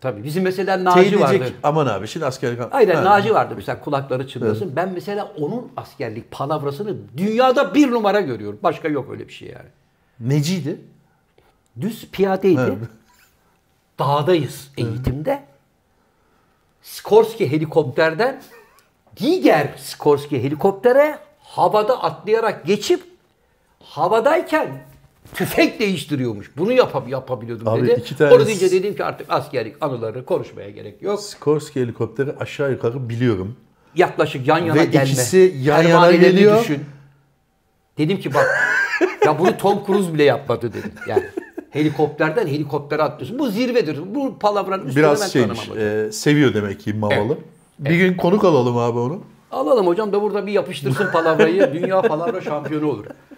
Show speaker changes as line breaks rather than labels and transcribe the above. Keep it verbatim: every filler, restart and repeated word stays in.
Tabii. Bizim mesela Naci
Teyit
vardı.
edecek, aman abi şimdi askerlik...
Aynen
Ha.
Naci vardı mesela kulakları çınlasın. Evet. Ben mesela onun askerlik palavrasını dünyada bir numara görüyorum. Başka yok öyle bir şey yani.
Neciydi?
Düz piyadeydi.
Evet.
Dağdayız eğitimde. Skorsky helikopterden diğer Skorsky helikoptere havada atlayarak geçip havadayken tüfek değiştiriyormuş. Bunu yap yapabiliyordum
abi
dedi.
Iki tane...
Onu deyince dedim ki artık askerlik anıları konuşmaya gerek yok.
Skorsky helikopteri aşağı yukarı biliyorum.
Yaklaşık yan yana
Ve
gelme.
ikisi yan yana
Pervanelerini
geliyor.
düşün. Dedim ki bak ya bunu Tom Cruise bile yapmadı dedim. Yani helikopterden helikoptere atlıyorsun. Bu zirvedir. Bu palavranın üstüne
biraz
ben
şeymiş,
tanımam
e, seviyor demek ki Mamalı.
Evet.
Bir evet. gün konuk alalım abi onu.
Alalım hocam da burada bir yapıştırsın palavrayı. Dünya palavra şampiyonu olur.